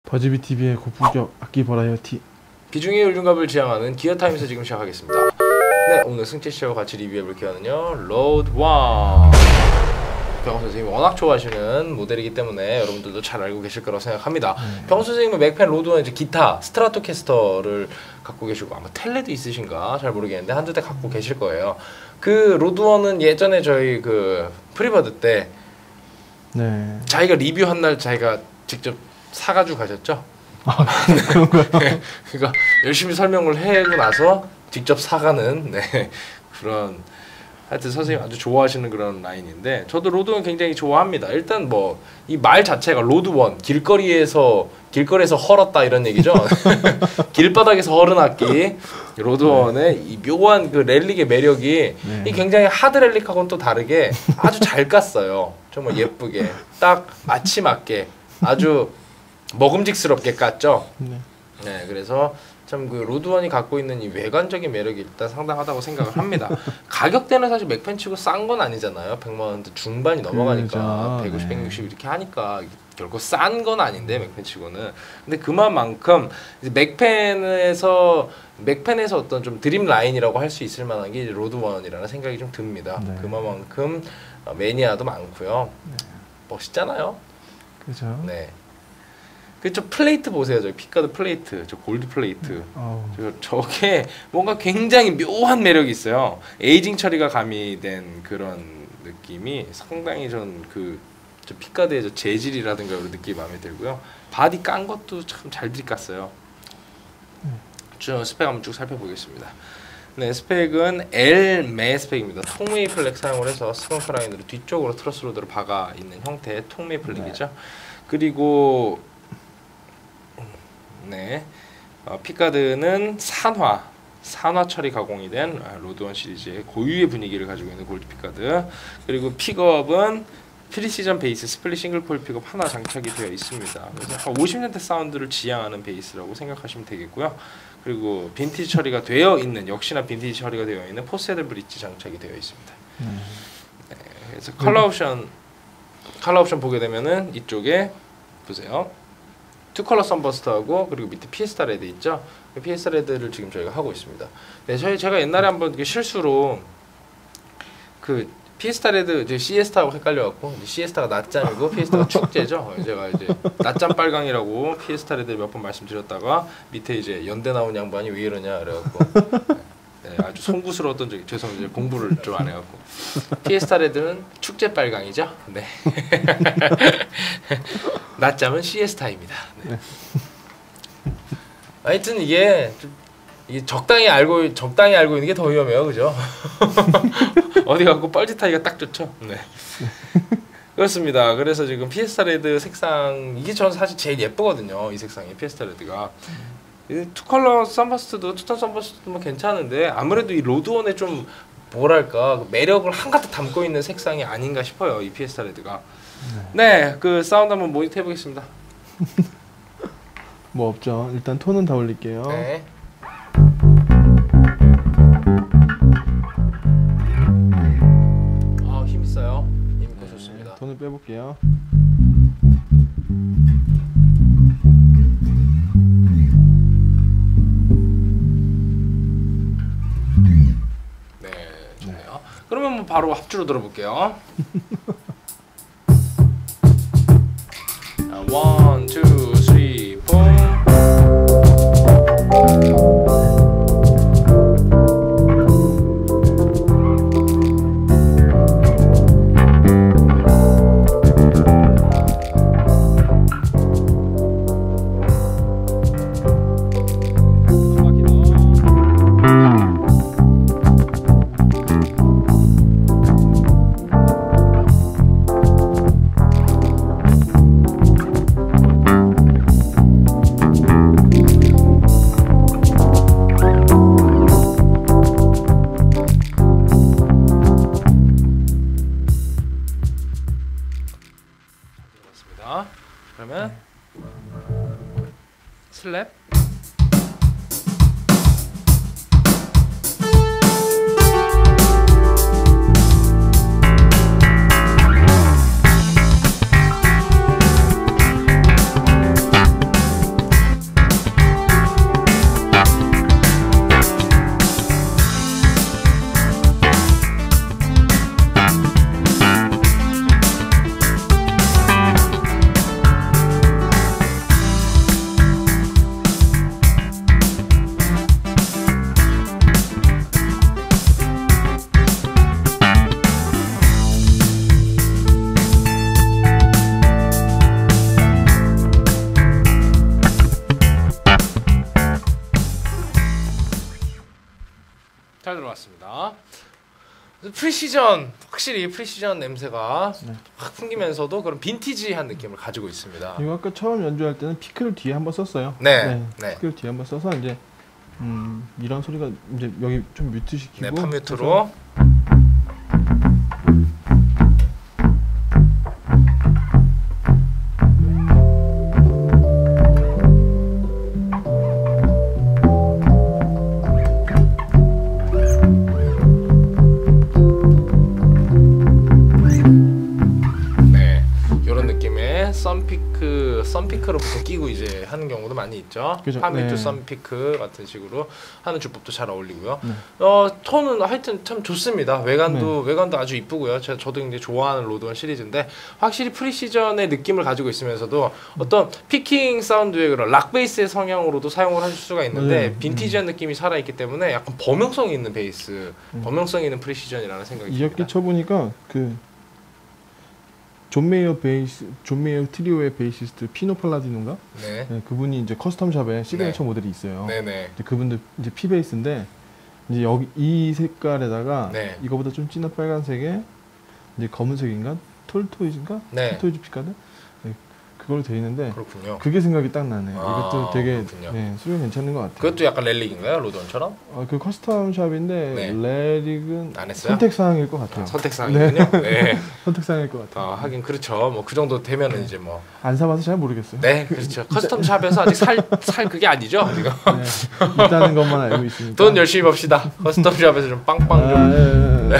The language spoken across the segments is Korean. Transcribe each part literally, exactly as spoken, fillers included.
버즈비 티비의 고품격 악기 버라이어티. 비중의 울중갑을 지향하는 기어타임에서 지금 시작하겠습니다. 네, 오늘 승채 씨와 같이 리뷰해볼 기어는요, 로드 원. 병호 선생님이 워낙 좋아하시는 모델이기 때문에 여러분들도 잘 알고 계실 거라고 생각합니다. 음. 병호 선생님은 맥펜 로드원 이제 기타 스트라토캐스터를 갖고 계시고 아마 텔레도 있으신가 잘 모르겠는데 한두 대 갖고 계실 거예요. 그 로드원은 예전에 저희 그 프리버드 때 네. 자기가 리뷰한 날 자기가 직접 사가지고 가셨죠? 아, 그런가요? 네, 그러니까 열심히 설명을 해고 나서 직접 사가는 네, 그런 하여튼 선생님 아주 좋아하시는 그런 라인인데 저도 로드원 굉장히 좋아합니다. 일단 뭐 이 말 자체가 로드원 길거리에서 길거리에서 헐었다 이런 얘기죠. 길바닥에서 헐은 악기 로드원의 이 묘한 그 렐릭의 매력이 네. 이 굉장히 하드 렐릭하고는 또 다르게 아주 잘 깠어요. 정말 예쁘게 딱 마치 맞게 아주 먹음직스럽게 깠죠. 네. 네, 그래서 참 그 로드원이 갖고 있는 이 외관적인 매력이 일단 상당하다고 생각을 합니다. 가격대는 사실 맥펜 치고 싼 건 아니잖아요. 백만 원대 중반이 넘어가니까 그렇죠. 백오십, 네. 백육십 이렇게 하니까 결코 싼 건 아닌데 맥펜 치고는. 근데 그만큼 이제 맥펜에서 맥펜에서 어떤 좀 드림 라인이라고 할 수 있을 만한 게 로드원이라는 생각이 좀 듭니다. 네. 그만큼 매니아도 많고요. 네. 멋있잖아요. 그렇죠. 네. 그저 플레이트 보세요. 저 픽가드 플레이트, 저 골드 플레이트. 어. 저 저게 뭔가 굉장히 묘한 매력이 있어요. 에이징 처리가 가미된 그런 느낌이 상당히 전 그 저 픽가드의 저 재질이라든가 이런 느낌이 마음에 들고요. 바디 깐 것도 참 잘들이 깠어요. 음. 저 스펙 한번 쭉 살펴보겠습니다. 네, 스펙은 L 매 스펙입니다. 통메이플렉 사용을 해서 스컹크 라인으로 뒤쪽으로 트러스 로드를 박아 있는 형태의 통메이플렉이죠. 네. 그리고 네, 어, 픽가드는 산화, 산화 처리 가공이 된 로드원 시리즈의 고유의 분위기를 가지고 있는 골드 픽가드. 그리고 픽업은 프리시전 베이스 스플릿 싱글 코일 픽업 하나 장착이 되어 있습니다. 그래서 오십 년대 사운드를 지향하는 베이스라고 생각하시면 되겠고요. 그리고 빈티지 처리가 되어 있는, 역시나 빈티지 처리가 되어 있는 포스헤드 브릿지 장착이 되어 있습니다. 음. 네, 그래서 컬러 옵션, 컬러 옵션 보게 되면은 이쪽에 보세요. 투 컬러 선버스트하고 그리고 밑에 피에스타 레드 있죠? 피에스타 레드를 지금 저희가 하고 있습니다. 네, 저희 제가 옛날에 한번 실수로 그 피에스타 레드 이제 시에스타하고 헷갈려갖고 시에스타가 낮잠이고 피에스타가 축제죠. 제가 이제 낮잠 빨강이라고 피에스타 레드 몇 번 말씀드렸다가 밑에 이제 연대 나온 양반이 왜 이러냐 그래갖고 네, 아주 송구스러웠던 적이 죄송해요. 공부를 좀 안 해갖고 피에스타 레드는 축제 빨강이죠. 네. 낮잠은 시에스타입니다. 네. 하여튼 이게 좀 이게 적당히 알고 적당히 알고 있는 게 더 위험해요, 그죠? 어디 가고 뻘짓하기가 딱 좋죠. 네. 그렇습니다. 그래서 지금 피에스타 레드 색상 이게 저는 사실 제일 예쁘거든요. 이 색상이 피에스타 레드가. 투 컬러 선버스트도 투톤 선버스트도 뭐 괜찮은데 아무래도 이 로드원의 좀 뭐랄까 매력을 한가득 담고 있는 색상이 아닌가 싶어요. 이 피에스타 레드가. 네, 그 사운드 한번 모니터 해보겠습니다. 뭐 없죠. 일단 톤은 다 올릴게요. 네. 아, 힘 있어요. 힘 있고 네, 좋습니다. 톤을 빼볼게요. 네, 좋네요. 그러면 뭐 바로 합주로 들어볼게요. 원, 투, 쓰리, 포. 그러면 슬랩 프리시전 확실히 프리시전 냄새가 네. 확 풍기면서도 그런 빈티지한 느낌을 가지고 있습니다. 이거 아까 처음 연주할 때는 피크를 뒤에 한번 썼어요. 네, 네. 피크를 뒤에 한번 써서 이제 음, 이런 소리가 이제 여기 좀 뮤트 시키고. 네, 팝뮤트로. 썬피크, 썬피크로 보통 끼고 이제 하는 경우도 많이 있죠. 파뮤트, 네. 썬피크 같은 식으로 하는 주법도 잘 어울리고요. 네. 어 톤은 하여튼 참 좋습니다. 외관도 네. 외관도 아주 이쁘고요. 제가 저도 굉장히 좋아하는 로드원 시리즈인데 확실히 프리시전의 느낌을 가지고 있으면서도 음. 어떤 피킹 사운드의 그런 락 베이스의 성향으로도 사용을 할 수가 있는데 네. 빈티지한 음. 느낌이 살아 있기 때문에 약간 범용성 있는 베이스, 음. 범용성 있는 프리시전이라는 생각이 듭니다. 이렇게 쳐보니까 그 존 메이어 베이스, 존 메이어 트리오의 베이시스트 피노 팔라디노인가? 네. 네, 그분이 이제 커스텀샵에 시그니처 네. 모델이 있어요. 네네. 그분도 이제 피 베이스인데 이제 여기 이 색깔에다가 네. 이거보다 좀 진한 빨간색에 이제 검은색인가? 톨토이즈인가? 네. 톨토이즈 피카드? 네, 그걸로 돼 있는데 그렇군요. 그게 생각이 딱 나네요. 아, 이것도 되게 네, 수요 괜찮은 것 같아요. 그것도 약간 렐릭인가요, 로드원처럼? 아, 그 커스텀샵인데 네. 렐릭은 안 했어요? 선택 사항일 것 같아요. 아, 선택 사항이군요. 네. 네. 선택 사항일 것 같아요. 아, 하긴 그렇죠. 뭐 그 정도 되면은 네. 이제 뭐 안 사봐서 잘 모르겠어요. 네, 그렇죠. 커스텀샵에서 아직 살 살 그게 아니죠, 지금. 네, 있다는 것만 알고 있습니다. 돈 열심히 법시다. 커스텀샵에서 좀 빵빵 좀.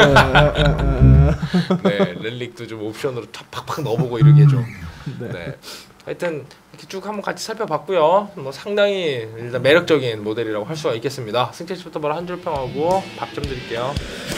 네, 네 렐릭도 좀 옵션으로 팍팍 넣어보고 이러게 좀. 네. 네. 하여튼 이렇게 쭉 한번 같이 살펴봤고요. 뭐 상당히 일단 매력적인 모델이라고 할 수가 있겠습니다. 승태 씨부터 바로 한 줄 평하고 밥 좀 드릴게요.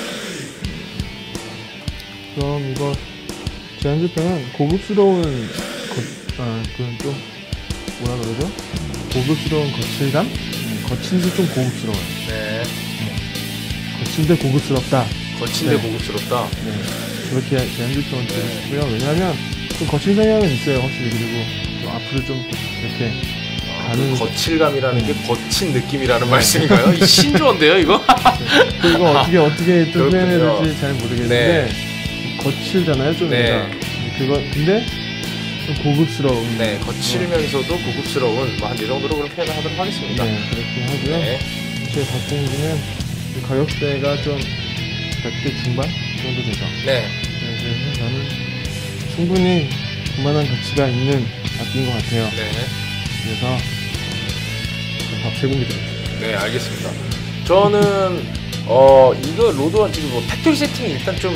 그럼 이거 제 한 줄 평은 고급스러운 거, 아, 그건 좀 뭐라 그러죠? 고급스러운 거칠감? 음, 거친데 좀 고급스러워요. 네. 네. 거친데 고급스럽다. 거친데 네. 고급스럽다. 네. 그렇게 제 한 줄 평을 드리고 싶고요. 왜냐하면 좀 거친 성향은 있어요, 확실히. 그리고 좀 앞으로 좀 이렇게 아, 가는 거칠감이라는 네. 게 거친 느낌이라는 네. 말씀인가요? 이 신조어인데요, 이거? 네. 이거 어떻게 어떻게 또 표현해야 될지 잘 모르겠는데 네. 거칠잖아요, 좀. 네. 그거 근데 좀 고급스러운. 네, 거칠면서도 네. 고급스러운 뭐 한 이 정도로 그런 표현을 하도록 하겠습니다. 네, 그렇게 하고요. 네. 제 박공기는 가격대가 좀 백 대 중반 정도 되죠. 네. 그래서 저는 충분히 그만한 가치가 있는 악기인 것 같아요. 네. 그래서 밥 세 공기 드릴게요. 네, 알겠습니다. 저는 어 이거 로드원 지금 뭐 팩토리 세팅이 일단 좀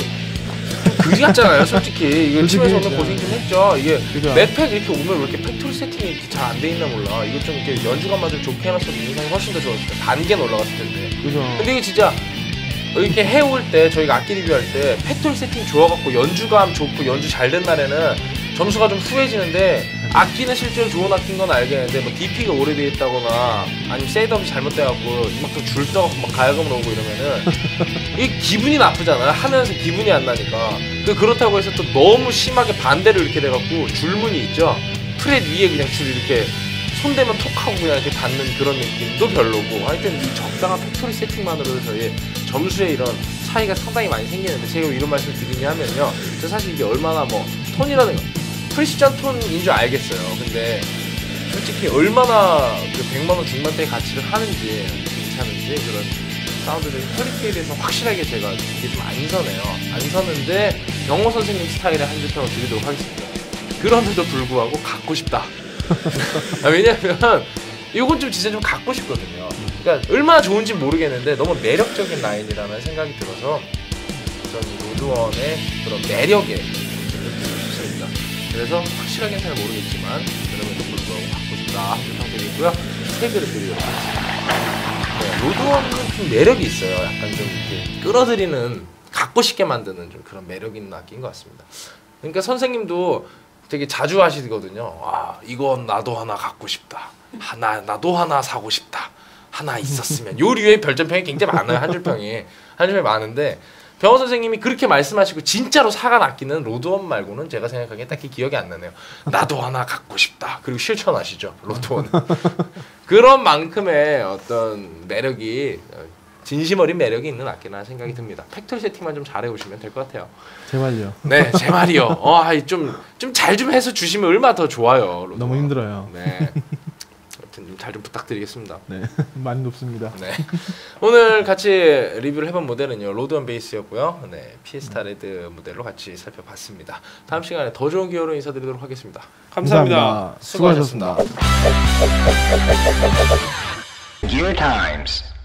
그지 같잖아요, 솔직히. 이거 치면서 오늘 고생 좀 했죠. 이게 그죠. 맥팩 이렇게 오면 왜 이렇게 팩토리 세팅이 이렇게 잘 안 돼 있나 몰라. 이거 좀 이렇게 연주감만 좀 좋게 해놨어도 인상이 훨씬 더 좋았을 텐데 단계는 올라갔을 텐데. 그죠. 근데 이게 진짜 이렇게 해올 때 저희가 악기 리뷰할 때 팩토리 세팅 좋아갖고 연주감 좋고 연주 잘 된 날에는 점수가 좀 후해지는데 악기는 실제로 좋은 악기인 건 알겠는데 뭐 디피가 오래돼 있다거나 아니면 셋업이 잘못돼갖고 이만큼 줄 떠갖고 막 가야금을 오고 이러면은 이게 기분이 나쁘잖아요. 하면서 기분이 안 나니까. 그 그렇다고 해서 또 너무 심하게 반대로 이렇게 돼갖고 줄무늬 있죠. 프렛 위에 그냥 줄 이렇게 손대면 톡 하고 그냥 이렇게 닿는 그런 느낌도 별로고 하여튼 이 적당한 팩토리 세팅만으로도 저희 점수에 이런 차이가 상당히 많이 생기는데 제가 이런 말씀을 드리냐면요. 저 사실 이게 얼마나 뭐 톤이라는 거 프리시전 톤인 줄 알겠어요. 근데 솔직히 얼마나 그 백만 원 중반대의 가치를 하는지 괜찮은지 그런 사운드를 퀄리티에 확실하게 제가 이게 좀 안 서네요. 안 서는데 영호 선생님 스타일의 한 줄 평을 드리도록 하겠습니다. 그럼에도 불구하고 갖고 싶다. 아, 왜냐면 이건 좀 진짜 좀 갖고 싶거든요. 그러니까 얼마나 좋은지 모르겠는데 너무 매력적인 라인이라는 생각이 들어서 저는 로드원의 그런 매력에 좋습니다. 그래서 확실하게는 잘 모르겠지만 그럼에도 불구하고 갖고 싶다 한 줄 평 드리고요. 세 개를 드리도록 하겠습니다. 네, 로드원은 좀 매력이 있어요. 약간 좀 이렇게 끌어들이는 갖고 싶게 만드는 좀 그런 매력 있는 악기인 것 같습니다. 그러니까 선생님도 되게 자주 하시거든요. 와, 이건 나도 하나 갖고 싶다. 하나 나도 하나 사고 싶다. 하나 있었으면. 요 류의 별점평이 굉장히 많아요. 한 줄 평이. 한 줄 평이 많은데 병호 선생님이 그렇게 말씀하시고 진짜로 사간 악기는 로드원 말고는 제가 생각하기에 딱히 기억이 안 나네요. 나도 하나 갖고 싶다. 그리고 실천하시죠. 로드원. 그런 만큼의 어떤 매력이 진심 어린 매력이 있는 악기나 생각이 듭니다. 팩토리 세팅만 좀 잘해 오시면 될 것 같아요. 제발요. 네, 제 말이요. 어, 좀좀 잘 좀 해서 주시면 얼마나 더 좋아요. 로드가. 너무 힘들어요. 네. 잘 좀 부탁드리겠습니다. 네, 많이 높습니다. 네, 오늘 같이 리뷰를 해본 모델은요 로드원 베이스였고요. 네, 피에스타 레드 모델로 같이 살펴봤습니다. 다음 시간에 더 좋은 기어로 인사드리도록 하겠습니다. 감사합니다. 감사합니다. 수고하셨습니다. 수고하셨습니다. Gear Times.